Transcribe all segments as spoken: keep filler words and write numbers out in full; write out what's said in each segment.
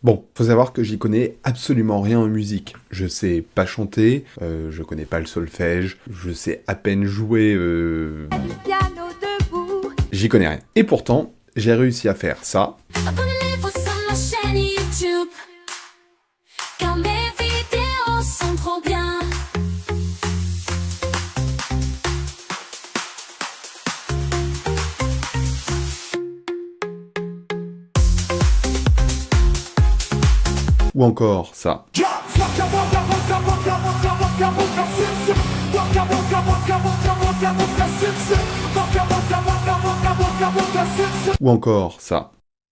Bon, faut savoir que j'y connais absolument rien en musique. Je sais pas chanter, euh, je connais pas le solfège, je sais à peine jouer... Euh... J'y connais rien. Et pourtant, j'ai réussi à faire ça. Abonnez-vous sur ma chaîne YouTube, car mes vidéos sont trop bien. Ou encore ça. Ou encore ça.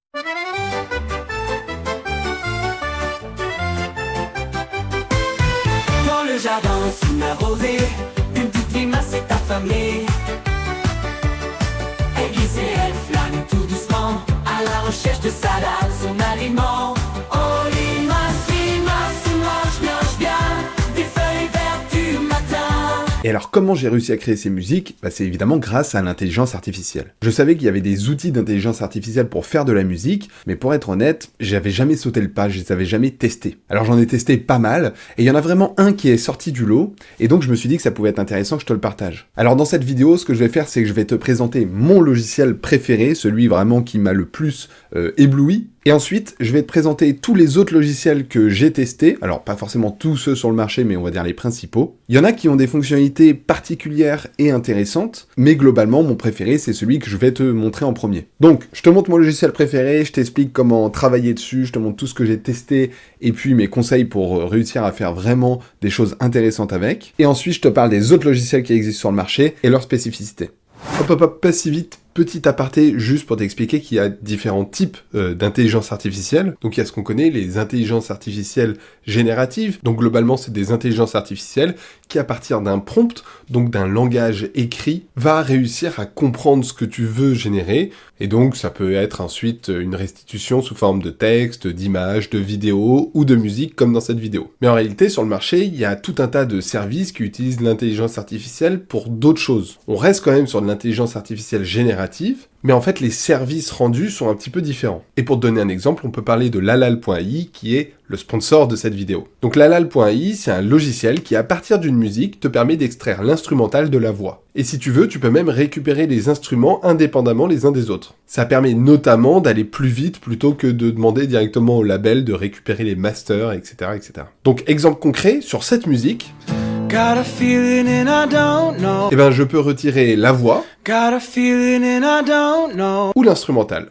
Dans le jardin sous la rosée, une petite limace s'est affamée. Aiguisée, elle flâne tout doucement à la recherche de salade, son aliment. Oh limace, limace, mange, mange bien des feuilles vertes du matin. Et alors comment j'ai réussi à créer ces musiques? Bah, c'est évidemment grâce à l'intelligence artificielle. Je savais qu'il y avait des outils d'intelligence artificielle pour faire de la musique, mais pour être honnête, j'avais jamais sauté le pas, je les avais jamais testés. Alors j'en ai testé pas mal, et il y en a vraiment un qui est sorti du lot, et donc je me suis dit que ça pouvait être intéressant que je te le partage. Alors dans cette vidéo, ce que je vais faire, c'est que je vais te présenter mon logiciel préféré, celui vraiment qui m'a le plus euh, ébloui, et ensuite, je vais te présenter tous les autres logiciels que j'ai testés, alors pas forcément tous ceux sur le marché, mais on va dire les principaux. Il y en a qui ont des fonctionnalités particulières et intéressantes, mais globalement, mon préféré, c'est celui que je vais te montrer en premier. Donc, je te montre mon logiciel préféré, je t'explique comment travailler dessus, je te montre tout ce que j'ai testé, et puis mes conseils pour réussir à faire vraiment des choses intéressantes avec. Et ensuite, je te parle des autres logiciels qui existent sur le marché et leurs spécificités. Hop hop hop, pas si vite. Petit aparté, juste pour t'expliquer qu'il y a différents types euh, d'intelligence artificielle. Donc il y a ce qu'on connaît, les intelligences artificielles génératives. Donc globalement, c'est des intelligences artificielles qui, à partir d'un prompt, donc d'un langage écrit, va réussir à comprendre ce que tu veux générer. Et donc ça peut être ensuite une restitution sous forme de texte, d'images, de vidéos ou de musique comme dans cette vidéo. Mais en réalité, sur le marché, il y a tout un tas de services qui utilisent l'intelligence artificielle pour d'autres choses. On reste quand même sur de l'intelligence artificielle générative, mais en fait les services rendus sont un petit peu différents. Et pour te donner un exemple, on peut parler de lalal point i qui est le sponsor de cette vidéo. Donc lalal point i, c'est un logiciel qui, à partir d'une musique, te permet d'extraire l'instrumental de la voix. Et si tu veux, tu peux même récupérer les instruments indépendamment les uns des autres. Ça permet notamment d'aller plus vite plutôt que de demander directement au label de récupérer les masters, et cetera, et cetera. Donc exemple concret, sur cette musique, Got a feeling and I don't know. eh ben, je peux retirer la voix Got a feeling and I don't know. ou l'instrumental.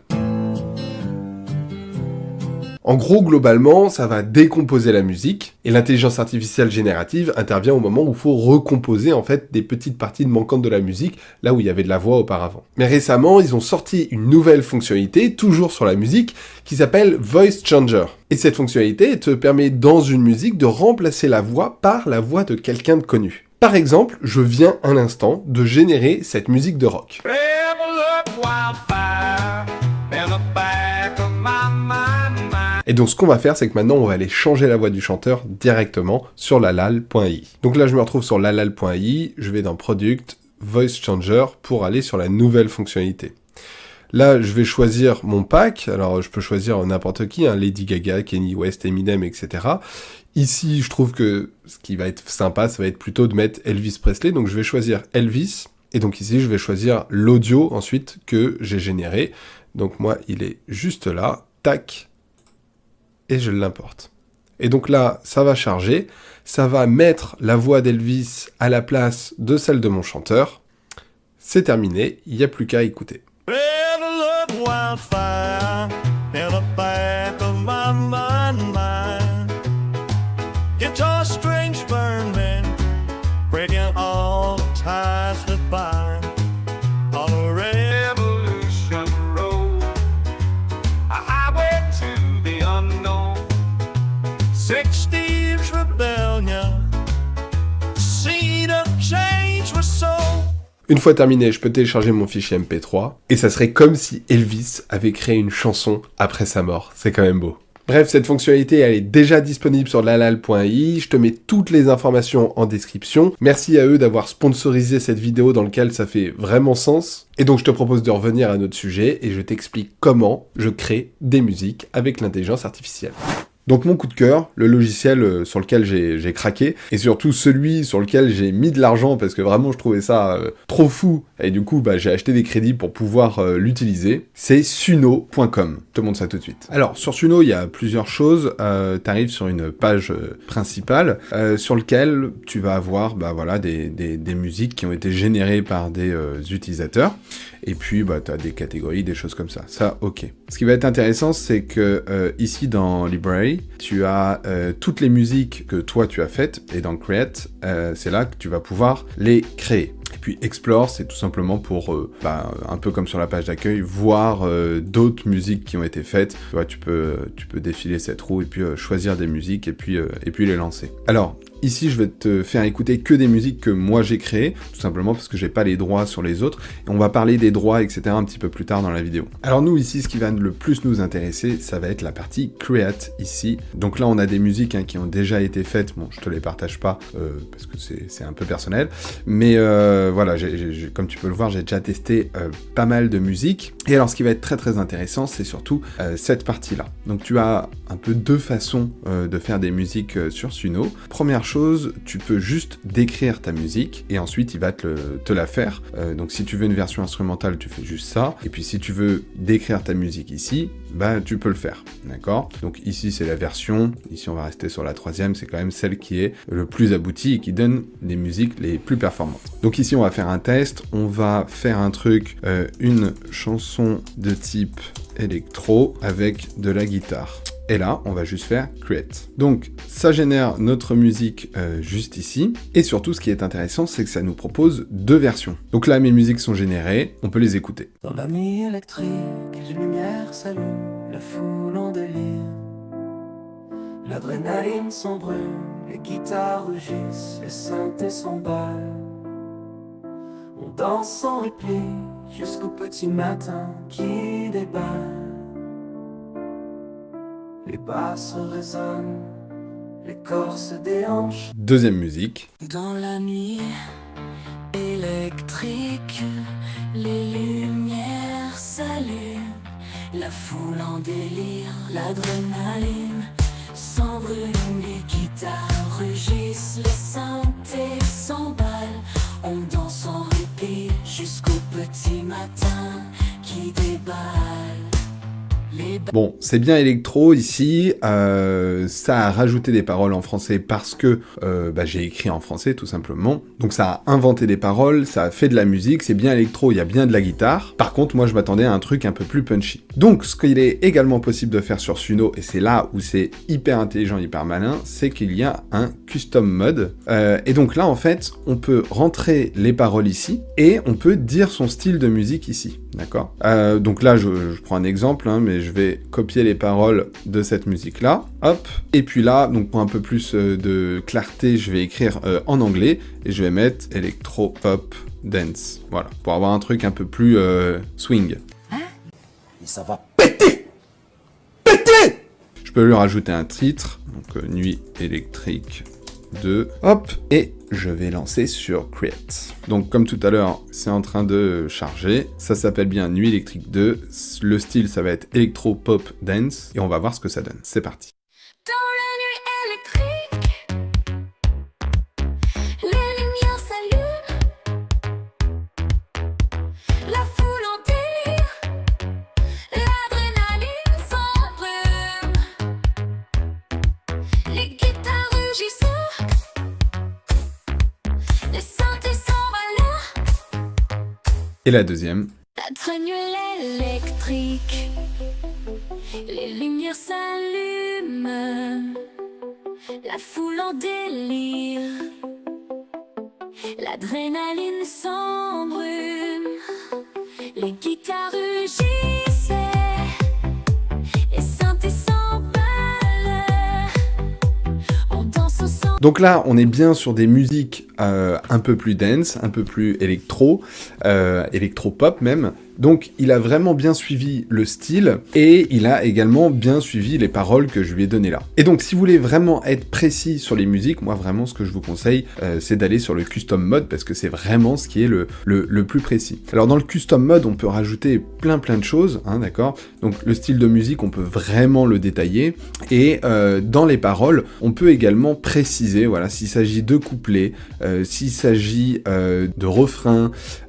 En gros, globalement, ça va décomposer la musique, et l'intelligence artificielle générative intervient au moment où il faut recomposer en fait des petites parties manquantes de la musique, là où il y avait de la voix auparavant. Mais récemment, ils ont sorti une nouvelle fonctionnalité, toujours sur la musique, qui s'appelle Voice Changer. Et cette fonctionnalité te permet dans une musique de remplacer la voix par la voix de quelqu'un de connu. Par exemple, je viens un instant de générer cette musique de rock. Et donc ce qu'on va faire, c'est que maintenant on va aller changer la voix du chanteur directement sur lalal point i. Donc là je me retrouve sur lalal point i, je vais dans Product, Voice Changer pour aller sur la nouvelle fonctionnalité. Là je vais choisir mon pack, alors je peux choisir n'importe qui, hein, Lady Gaga, Kanye West, Eminem, et cetera. Ici je trouve que ce qui va être sympa, ça va être plutôt de mettre Elvis Presley, donc je vais choisir Elvis, et donc ici je vais choisir l'audio ensuite que j'ai généré. Donc moi il est juste là, tac, et je l'importe. Et donc là, ça va charger, ça va mettre la voix d'Elvis à la place de celle de mon chanteur. C'est terminé, il n'y a plus qu'à écouter. Une fois terminé, je peux télécharger mon fichier M P trois, et ça serait comme si Elvis avait créé une chanson après sa mort. C'est quand même beau. Bref, cette fonctionnalité, elle est déjà disponible sur lalal point i, je te mets toutes les informations en description. Merci à eux d'avoir sponsorisé cette vidéo dans laquelle ça fait vraiment sens. Et donc je te propose de revenir à notre sujet et je t'explique comment je crée des musiques avec l'intelligence artificielle. Donc mon coup de cœur, le logiciel sur lequel j'ai craqué, et surtout celui sur lequel j'ai mis de l'argent parce que vraiment je trouvais ça euh, trop fou, et du coup bah, j'ai acheté des crédits pour pouvoir euh, l'utiliser, c'est suno point com. Je te montre ça tout de suite. Alors sur Suno, il y a plusieurs choses. Euh, tu arrives sur une page euh, principale euh, sur laquelle tu vas avoir bah, voilà, des, des, des musiques qui ont été générées par des euh, utilisateurs, et puis bah, tu as des catégories, des choses comme ça. Ça, ok. Ce qui va être intéressant, c'est que euh, ici dans Library, tu as euh, toutes les musiques que toi tu as faites, et dans Create, euh, c'est là que tu vas pouvoir les créer. Et puis Explore, c'est tout simplement pour, euh, bah, un peu comme sur la page d'accueil, voir euh, d'autres musiques qui ont été faites. Tu vois, tu peux, tu peux défiler cette roue et puis euh, choisir des musiques et puis, euh, et puis les lancer. Alors, ici, je vais te faire écouter que des musiques que moi j'ai créées, tout simplement parce que j'ai pas les droits sur les autres, et on va parler des droits, et cetera un petit peu plus tard dans la vidéo. Alors nous, ici, ce qui va le plus nous intéresser, ça va être la partie Create, ici. Donc là, on a des musiques hein, qui ont déjà été faites, bon, je te les partage pas, euh, parce que c'est un peu personnel, mais euh, voilà, j'ai, j'ai, comme tu peux le voir, j'ai déjà testé euh, pas mal de musiques, et alors ce qui va être très très intéressant, c'est surtout euh, cette partie-là. Donc tu as un peu deux façons euh, de faire des musiques euh, sur Suno. Première chose, Chose, tu peux juste décrire ta musique et ensuite il va te, le, te la faire. Euh, donc si tu veux une version instrumentale, tu fais juste ça. Et puis si tu veux décrire ta musique ici, bah tu peux le faire. D'accord? Donc ici c'est la version, ici on va rester sur la troisième, c'est quand même celle qui est le plus aboutie et qui donne les musiques les plus performantes. Donc ici on va faire un test, on va faire un truc, euh, une chanson de type électro avec de la guitare. Et là, on va juste faire Create. Donc, ça génère notre musique euh, juste ici. Et surtout, ce qui est intéressant, c'est que ça nous propose deux versions. Donc là, mes musiques sont générées, on peut les écouter. Dans la nuit électrique, les lumières s'allument, la foule en délire. L'adrénaline s'embrume, les guitares rugissent, les synthés s'emballent. On danse sans répit, jusqu'au petit matin qui déballe. Les basses résonnent, les corps se déhanchent. Deuxième musique. Dans la nuit électrique, les lumières s'allument, la foule en délire, l'adrénaline s'embrume, les guitares rugissent, les synthés s'emballent. On danse en répit jusqu'au petit matin qui déballe. Bon, c'est bien électro ici, euh, ça a rajouté des paroles en français parce que euh, bah, j'ai écrit en français tout simplement. Donc ça a inventé des paroles, ça a fait de la musique, c'est bien électro, il y a bien de la guitare. Par contre, moi je m'attendais à un truc un peu plus punchy. Donc ce qu'il est également possible de faire sur Suno, et c'est là où c'est hyper intelligent, hyper malin, c'est qu'il y a un custom mode. Euh, et donc là en fait, on peut rentrer les paroles ici, et on peut dire son style de musique ici. D'accord. euh, Donc là, je, je prends un exemple, hein, mais je vais copier les paroles de cette musique-là. Hop. Et puis là, donc pour un peu plus euh, de clarté, je vais écrire euh, en anglais et je vais mettre Electro Pop Dance. Voilà, pour avoir un truc un peu plus euh, swing. Hein? Et ça va péter! Péter! Je peux lui rajouter un titre, donc euh, Nuit électrique deux. Hop. Et je vais lancer sur Create. Donc comme tout à l'heure, c'est en train de charger. Ça s'appelle bien Nuit électrique deux. Le style, ça va être Electro Pop Dance. Et on va voir ce que ça donne. C'est parti. Dans la nuit électrique, les lumières s'allument, la foule en délire, l'adrénaline s'embrume, les guitares rugissent, les synthés s'emballent. Et la deuxième. La traînule électrique, les lumières s'allument, la foule en délire, l'adrénaline s'embrume, les guitares rugissent, les synthés s'emballent, on danse ensemble. Donc là, on est bien sur des musiques euh, un peu plus dance, un peu plus électro, euh, électro-pop même. Donc il a vraiment bien suivi le style et il a également bien suivi les paroles que je lui ai données là. Et donc si vous voulez vraiment être précis sur les musiques, moi vraiment ce que je vous conseille euh, c'est d'aller sur le custom mode parce que c'est vraiment ce qui est le, le, le plus précis. Alors dans le custom mode on peut rajouter plein plein de choses, hein, d'accord. Donc le style de musique on peut vraiment le détailler et euh, dans les paroles on peut également préciser, voilà, s'il s'agit de couplets, euh, s'il s'agit euh, de refrains,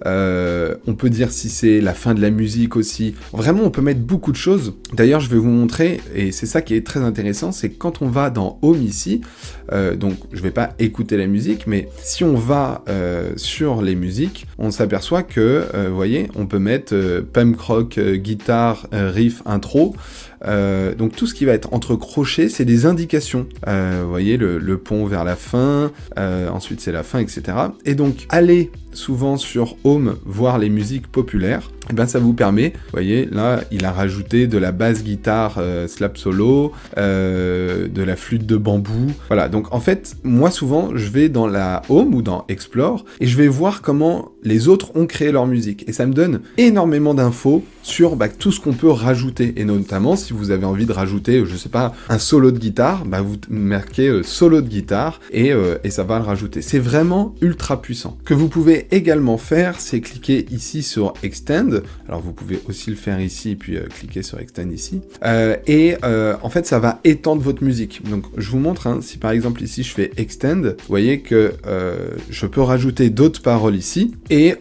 euh, on peut dire si c'est la fin de la musique aussi. Vraiment on peut mettre beaucoup de choses. D'ailleurs je vais vous montrer et c'est ça qui est très intéressant, c'est quand on va dans Home ici, euh, donc je vais pas écouter la musique, mais si on va euh, sur les musiques, on s'aperçoit que, euh, vous voyez, on peut mettre euh, punk rock, euh, guitare, euh, riff, intro, euh, donc tout ce qui va être entre crochets, c'est des indications. Euh, vous voyez, le, le pont vers la fin, euh, ensuite c'est la fin, et cetera. Et donc, aller souvent sur Home, voir les musiques populaires, et ben ça vous permet, vous voyez, là, il a rajouté de la basse guitare euh, slap solo, euh, de la flûte de bambou, voilà. Donc en fait, moi souvent, je vais dans la Home ou dans Explore, et je vais voir comment les autres ont créé leur musique, et ça me donne énormément d'infos sur bah, tout ce qu'on peut rajouter, et notamment si vous avez envie de rajouter, je sais pas, un solo de guitare, bah, vous marquez euh, solo de guitare, et, euh, et ça va le rajouter. C'est vraiment ultra puissant. Ce que vous pouvez également faire, c'est cliquer ici sur Extend, alors vous pouvez aussi le faire ici, et puis euh, cliquer sur Extend ici, euh, et euh, en fait ça va étendre votre musique. Donc je vous montre, hein, si par exemple ici je fais Extend, vous voyez que euh, je peux rajouter d'autres paroles ici, et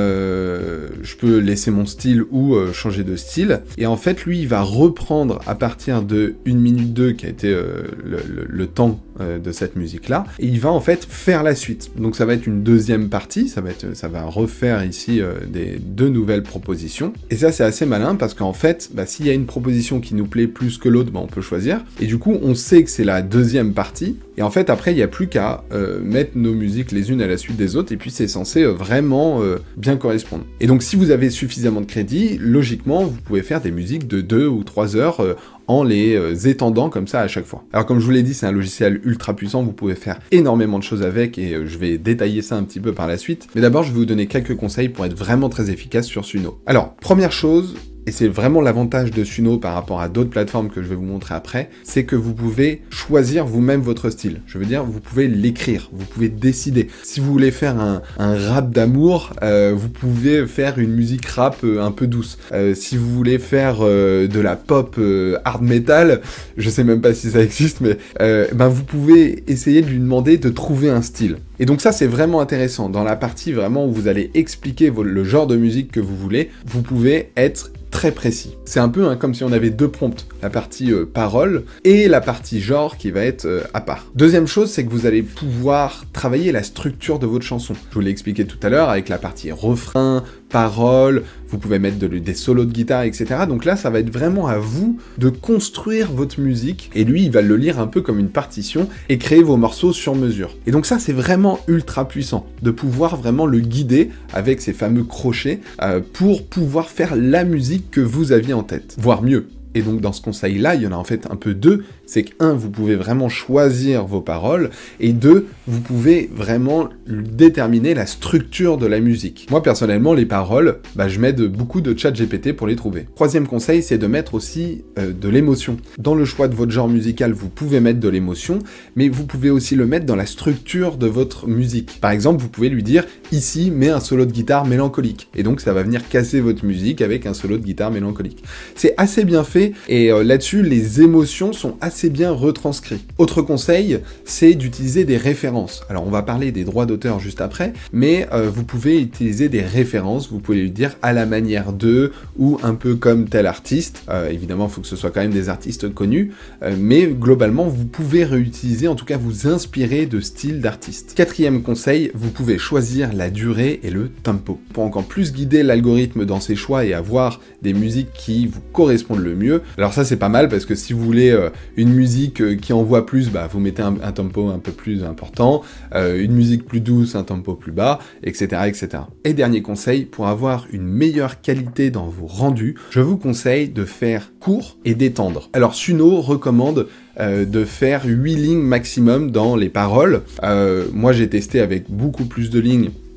euh, je peux laisser mon style ou euh, changer de style, et en fait lui il va reprendre à partir de une minute deux qui a été euh, le, le, le temps euh, de cette musique là, et il va en fait faire la suite. Donc ça va être une deuxième partie, ça va être, ça va refaire ici euh, des deux nouvelles propositions, et ça c'est assez malin parce qu'en fait bah, s'il y a une proposition qui nous plaît plus que l'autre, bah, on peut choisir, et du coup on sait que c'est la deuxième partie, et en fait après il n'y a plus qu'à euh, mettre nos musiques les unes à la suite des autres, et puis c'est censé euh, vraiment euh, bien correspondre. Et donc si vous avez suffisamment de crédit, logiquement vous pouvez faire des musiques de deux ou trois heures euh, en les euh, étendant comme ça à chaque fois. Alors comme je vous l'ai dit, c'est un logiciel ultra puissant, vous pouvez faire énormément de choses avec, et euh, je vais détailler ça un petit peu par la suite, mais d'abord je vais vous donner quelques conseils pour être vraiment très efficace sur Suno. Alors, première chose, et c'est vraiment l'avantage de Suno par rapport à d'autres plateformes que je vais vous montrer après, c'est que vous pouvez choisir vous-même votre style. Je veux dire, vous pouvez l'écrire, vous pouvez décider. Si vous voulez faire un, un rap d'amour, euh, vous pouvez faire une musique rap euh, un peu douce. Euh, si vous voulez faire euh, de la pop euh, hard metal, je sais même pas si ça existe, mais euh, ben vous pouvez essayer de lui demander de trouver un style. Et donc ça c'est vraiment intéressant. Dans la partie vraiment où vous allez expliquer vos, le genre de musique que vous voulez, vous pouvez être très précis. C'est un peu hein, comme si on avait deux prompts, la partie euh, parole et la partie genre qui va être euh, à part. Deuxième chose, c'est que vous allez pouvoir travailler la structure de votre chanson. Je vous l'ai expliqué tout à l'heure avec la partie refrain, paroles, vous pouvez mettre de, des solos de guitare, et cetera. Donc là, ça va être vraiment à vous de construire votre musique, et lui, il va le lire un peu comme une partition, et créer vos morceaux sur mesure. Et donc ça, c'est vraiment ultra puissant, de pouvoir vraiment le guider avec ces fameux crochets, euh, pour pouvoir faire la musique que vous aviez en tête, voire mieux. Et donc dans ce conseil-là, il y en a en fait un peu deux, c'est que un, vous pouvez vraiment choisir vos paroles, et deux, vous pouvez vraiment déterminer la structure de la musique. Moi personnellement, les paroles, bah, je m'aide beaucoup de ChatGPT pour les trouver. Troisième conseil, c'est de mettre aussi euh, de l'émotion. Dans le choix de votre genre musical, vous pouvez mettre de l'émotion, mais vous pouvez aussi le mettre dans la structure de votre musique. Par exemple, vous pouvez lui dire, ici, mets un solo de guitare mélancolique, et donc ça va venir casser votre musique avec un solo de guitare mélancolique. C'est assez bien fait, et euh, là-dessus, les émotions sont assez bien retranscrites. Autre conseil, c'est d'utiliser des références. Alors, on va parler des droits d'auteur juste après, mais euh, vous pouvez utiliser des références, vous pouvez lui dire à la manière de, ou un peu comme tel artiste. Euh, évidemment, il faut que ce soit quand même des artistes connus, euh, mais globalement, vous pouvez réutiliser, en tout cas vous inspirer de styles d'artistes. Quatrième conseil, vous pouvez choisir la durée et le tempo. Pour encore plus guider l'algorithme dans ses choix et avoir des musiques qui vous correspondent le mieux. Alors ça c'est pas mal parce que si vous voulez euh, une musique euh, qui envoie plus, bah vous mettez un, un tempo un peu plus important, euh, une musique plus douce, un tempo plus bas, et cetera, et cetera. Et dernier conseil, pour avoir une meilleure qualité dans vos rendus, je vous conseille de faire court et d'étendre. Alors Suno recommande Euh, de faire huit lignes maximum dans les paroles. Euh, moi j'ai testé avec beaucoup plus de lignes,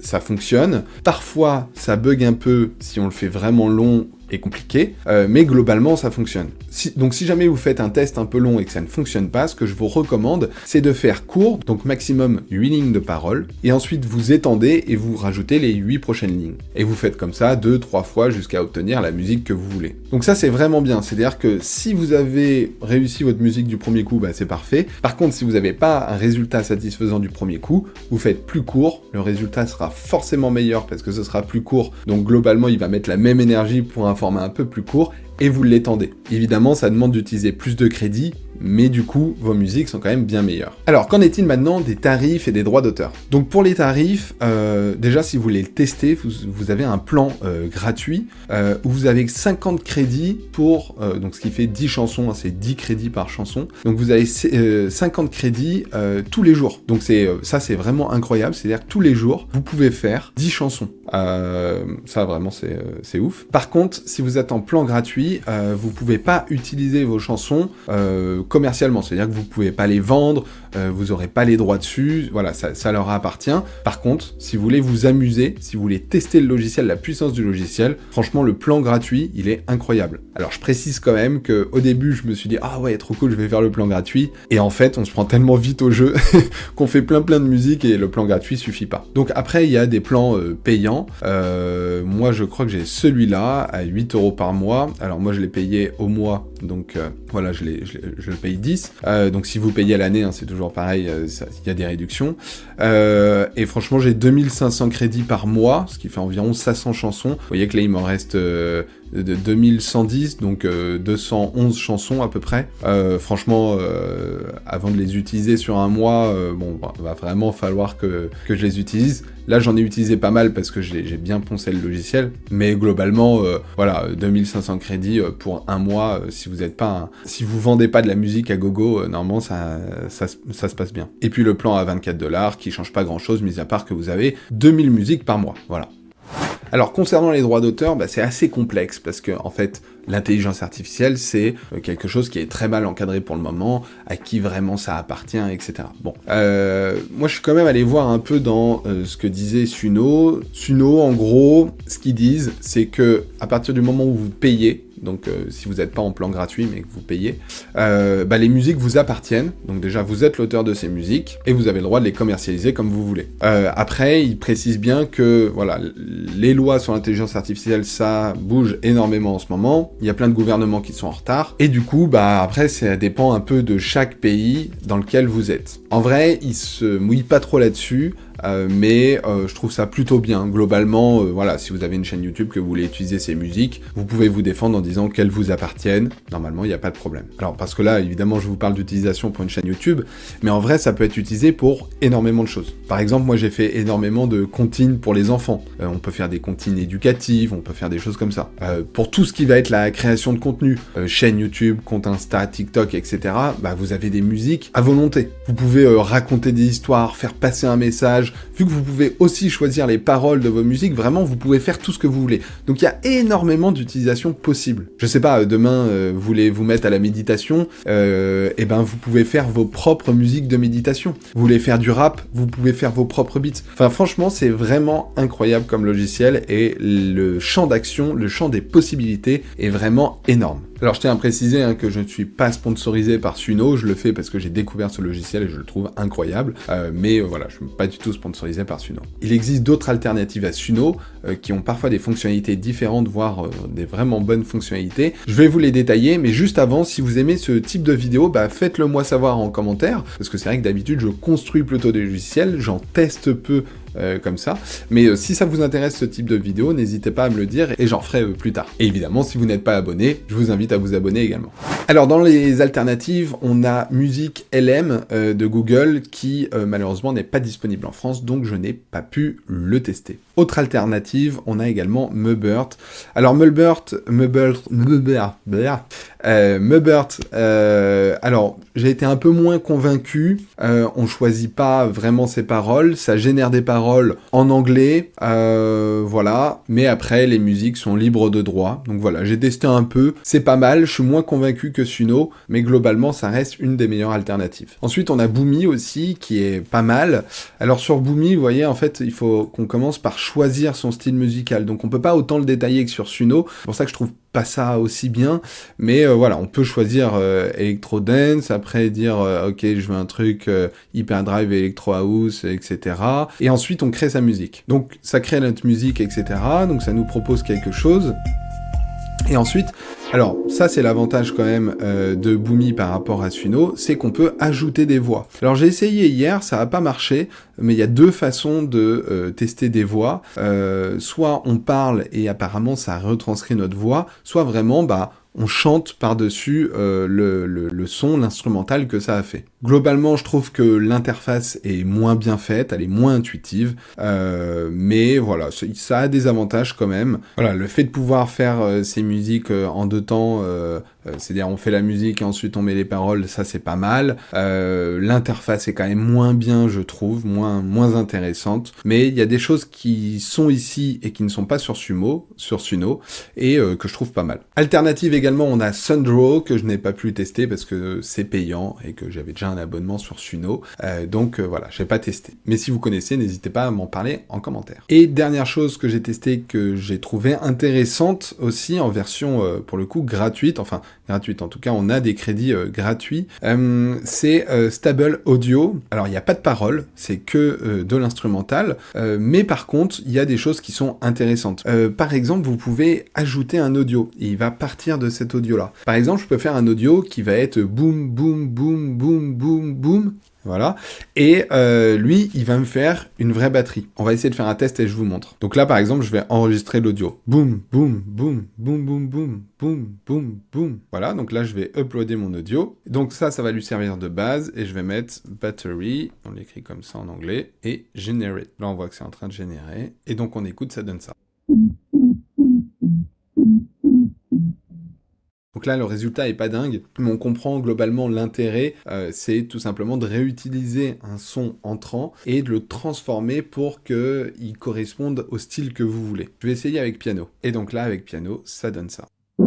ça fonctionne. Parfois, ça bug un peu si on le fait vraiment long et compliqué, euh, mais globalement ça fonctionne. Si, donc si jamais vous faites un test un peu long et que ça ne fonctionne pas, ce que je vous recommande, c'est de faire court, donc maximum huit lignes de parole, et ensuite vous étendez et vous rajoutez les huit prochaines lignes. Et vous faites comme ça deux, trois fois jusqu'à obtenir la musique que vous voulez. Donc ça c'est vraiment bien, c'est-à-dire que si vous avez réussi votre musique du premier coup, bah c'est parfait. Par contre, si vous n'avez pas un résultat satisfaisant du premier coup, vous faites plus court, le résultat sera forcément meilleur parce que ce sera plus court, donc globalement il va mettre la même énergie pour un format un peu plus court, et vous l'étendez. Évidemment, ça demande d'utiliser plus de crédits, mais du coup, vos musiques sont quand même bien meilleures. Alors, qu'en est-il maintenant des tarifs et des droits d'auteur? Donc pour les tarifs, euh, déjà si vous voulez le tester, vous, vous avez un plan euh, gratuit, euh, où vous avez cinquante crédits pour, euh, donc ce qui fait dix chansons, hein, c'est dix crédits par chanson, donc vous avez euh, cinquante crédits euh, tous les jours. Donc c'est euh, ça c'est vraiment incroyable, c'est-à-dire que tous les jours, vous pouvez faire dix chansons. Euh, ça vraiment c'est euh, c'est ouf. Par contre, si vous êtes en plan gratuit, euh, vous pouvez pas utiliser vos chansons euh, commercialement, c'est-à-dire que vous pouvez pas les vendre, euh, vous aurez pas les droits dessus, voilà, ça, ça leur appartient. Par contre, si vous voulez vous amuser, si vous voulez tester le logiciel, la puissance du logiciel, franchement le plan gratuit, il est incroyable. Alors je précise quand même que au début je me suis dit ah ouais trop cool, je vais faire le plan gratuit, et en fait on se prend tellement vite au jeu qu'on fait plein plein de musique et le plan gratuit suffit pas. Donc après il y a des plans euh, payants, euh, moi je crois que j'ai celui-là à huit euros par mois, alors moi je l'ai payé au mois, donc euh, voilà je, l'ai, je, l'ai, je le paye dix, euh, donc si vous payez à l'année, hein, c'est toujours pareil, il euh, y a des réductions, euh, et franchement j'ai deux mille cinq cents crédits par mois, ce qui fait environ cinq cents chansons, vous voyez que là il m'en reste euh, de deux mille cent dix, donc euh, deux cent onze chansons à peu près. Euh, franchement, euh, avant de les utiliser sur un mois, euh, bon, bah, va vraiment falloir que, que je les utilise. Là, j'en ai utilisé pas mal parce que j'ai, j'ai bien poncé le logiciel, mais globalement, euh, voilà, deux mille cinq cents crédits euh, pour un mois, euh, si vous êtes pas, un... si vous vendez pas de la musique à gogo, euh, normalement, ça, ça, ça se passe bien. Et puis le plan à vingt-quatre dollars, qui change pas grand-chose, mis à part que vous avez deux mille musiques par mois, voilà. Alors concernant les droits d'auteur, bah, c'est assez complexe parce que en fait l'intelligence artificielle c'est quelque chose qui est très mal encadré pour le moment, à qui vraiment ça appartient, et cetera. Bon, euh, moi je suis quand même allé voir un peu dans euh, ce que disait Suno. Suno, en gros, ce qu'ils disent, c'est que à partir du moment où vous payez, donc euh, si vous n'êtes pas en plan gratuit mais que vous payez, euh, bah, les musiques vous appartiennent, donc déjà vous êtes l'auteur de ces musiques, et vous avez le droit de les commercialiser comme vous voulez. Euh, après, ils précisent bien que voilà, les lois sur l'intelligence artificielle, ça bouge énormément en ce moment, il y a plein de gouvernements qui sont en retard, et du coup, bah après, ça dépend un peu de chaque pays dans lequel vous êtes. En vrai, ils se mouillent pas trop là-dessus, Euh, mais euh, je trouve ça plutôt bien. Globalement, euh, voilà, si vous avez une chaîne YouTube que vous voulez utiliser ces musiques, vous pouvez vous défendre en disant qu'elles vous appartiennent. Normalement, il n'y a pas de problème. Alors, parce que là, évidemment, je vous parle d'utilisation pour une chaîne YouTube, mais en vrai, ça peut être utilisé pour énormément de choses. Par exemple, moi, j'ai fait énormément de comptines pour les enfants. Euh, on peut faire des comptines éducatives, on peut faire des choses comme ça. Euh, pour tout ce qui va être la création de contenu, euh, chaîne YouTube, compte Insta, TikTok, et cetera, bah, vous avez des musiques à volonté. Vous pouvez euh, raconter des histoires, faire passer un message. Vu que vous pouvez aussi choisir les paroles de vos musiques, vraiment, vous pouvez faire tout ce que vous voulez. Donc il y a énormément d'utilisations possibles. Je sais pas, demain, euh, vous voulez vous mettre à la méditation, euh, et ben vous pouvez faire vos propres musiques de méditation. Vous voulez faire du rap, vous pouvez faire vos propres beats. Enfin, franchement, c'est vraiment incroyable comme logiciel, et le champ d'action, le champ des possibilités est vraiment énorme. Alors je tiens à préciser hein, que je ne suis pas sponsorisé par Suno, je le fais parce que j'ai découvert ce logiciel et je le trouve incroyable, euh, mais euh, voilà, je ne suis pas du tout sponsorisé par Suno. Il existe d'autres alternatives à Suno euh, qui ont parfois des fonctionnalités différentes, voire euh, des vraiment bonnes fonctionnalités. Je vais vous les détailler, mais juste avant, si vous aimez ce type de vidéo, bah, faites-le moi savoir en commentaire, parce que c'est vrai que d'habitude je construis plutôt des logiciels, j'en teste peu Euh, comme ça, mais euh, si ça vous intéresse ce type de vidéo, n'hésitez pas à me le dire et j'en ferai euh, plus tard. Et évidemment, si vous n'êtes pas abonné, je vous invite à vous abonner également. Alors dans les alternatives, on a Music L M euh, de Google qui euh, malheureusement n'est pas disponible en France, donc je n'ai pas pu le tester. Autre alternative, on a également Mubert. Alors Mubert, Mubert, Mubert, euh, Mubert, euh, alors j'ai été un peu moins convaincu, euh, on choisit pas vraiment ses paroles, ça génère des paroles paroles en anglais, euh, voilà, mais après les musiques sont libres de droit, donc voilà, j'ai testé un peu, c'est pas mal, je suis moins convaincu que Suno, mais globalement ça reste une des meilleures alternatives. Ensuite on a Boomy aussi, qui est pas mal. Alors sur Boomy, vous voyez, en fait, il faut qu'on commence par choisir son style musical, donc on peut pas autant le détailler que sur Suno, c'est pour ça que je trouve pas ça aussi bien, mais euh, voilà, on peut choisir euh, Electro Dance, après dire euh, ok, je veux un truc euh, Hyper Drive, Electro House, et cetera. Et ensuite on crée sa musique. Donc ça crée notre musique, et cetera. Donc ça nous propose quelque chose. Et ensuite, alors ça c'est l'avantage quand même euh, de Boomy par rapport à Suno, c'est qu'on peut ajouter des voix. Alors j'ai essayé hier, ça n'a pas marché, mais il y a deux façons de euh, tester des voix. Euh, soit on parle et apparemment ça retranscrit notre voix, soit vraiment bah on chante par-dessus euh, le, le, le son, l'instrumental que ça a fait. Globalement, je trouve que l'interface est moins bien faite, elle est moins intuitive, euh, mais voilà, ça a des avantages quand même. Voilà, le fait de pouvoir faire euh, ces musiques euh, en deux temps, euh, euh, c'est-à-dire on fait la musique et ensuite on met les paroles, ça c'est pas mal. Euh, l'interface est quand même moins bien, je trouve, moins, moins intéressante, mais il y a des choses qui sont ici et qui ne sont pas sur Sumo, sur Suno, et euh, que je trouve pas mal. Alternative également, on a Sundraw, que je n'ai pas pu tester parce que c'est payant et que j'avais déjà un abonnement sur Suno, euh, donc euh, voilà, j'ai pas testé. Mais si vous connaissez, n'hésitez pas à m'en parler en commentaire. Et dernière chose que j'ai testé, que j'ai trouvé intéressante aussi, en version, euh, pour le coup, gratuite, enfin, gratuite, en tout cas, on a des crédits euh, gratuits, euh, c'est euh, Stable Audio. Alors, il n'y a pas de paroles, c'est que euh, de l'instrumental, euh, mais par contre, il y a des choses qui sont intéressantes. Euh, par exemple, vous pouvez ajouter un audio, et il va partir de cet audio-là. Par exemple, je peux faire un audio qui va être boum, boum, boum, boum, boum, boum, voilà, et euh, lui, il va me faire une vraie batterie. On va essayer de faire un test et je vous montre. Donc là, par exemple, je vais enregistrer l'audio. Boum, boum, boum, boum, boum, boum, boum, boum, boum. Voilà, donc là, je vais uploader mon audio. Donc ça, ça va lui servir de base, et je vais mettre battery, on l'écrit comme ça en anglais, et generate. Là, on voit que c'est en train de générer, et donc on écoute, ça donne ça. Donc là, le résultat est pas dingue, mais on comprend globalement l'intérêt, euh, c'est tout simplement de réutiliser un son entrant et de le transformer pour qu'il corresponde au style que vous voulez. Je vais essayer avec piano. Et donc là, avec piano, ça donne ça.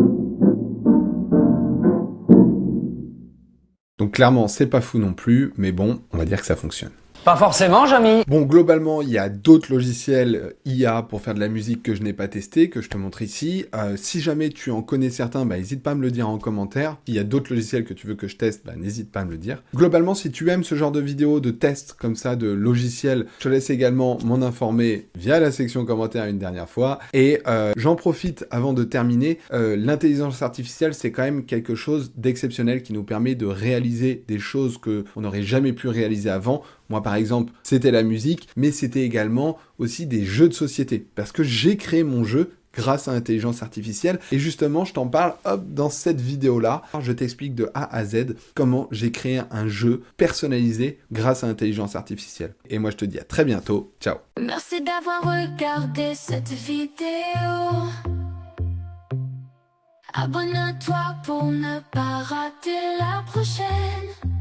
Donc clairement, c'est pas fou non plus, mais bon, on va dire que ça fonctionne. Pas forcément, Jamy. Bon, globalement, il y a d'autres logiciels I A pour faire de la musique que je n'ai pas testé, que je te montre ici. Euh, si jamais tu en connais certains, bah, n'hésite pas à me le dire en commentaire. S'il y a d'autres logiciels que tu veux que je teste, bah, n'hésite pas à me le dire. Globalement, si tu aimes ce genre de vidéos, de tests comme ça, de logiciels, je te laisse également m'en informer via la section commentaires une dernière fois. Et euh, j'en profite avant de terminer. Euh, L'intelligence artificielle, c'est quand même quelque chose d'exceptionnel qui nous permet de réaliser des choses qu'on n'aurait jamais pu réaliser avant. Moi, par exemple, c'était la musique, mais c'était également aussi des jeux de société. Parce que j'ai créé mon jeu grâce à l'intelligence artificielle. Et justement, je t'en parle, hop, dans cette vidéo-là. Je t'explique de A à Z comment j'ai créé un jeu personnalisé grâce à l'intelligence artificielle. Et moi, je te dis à très bientôt. Ciao. Merci d'avoir regardé cette vidéo. Abonne-toi pour ne pas rater la prochaine.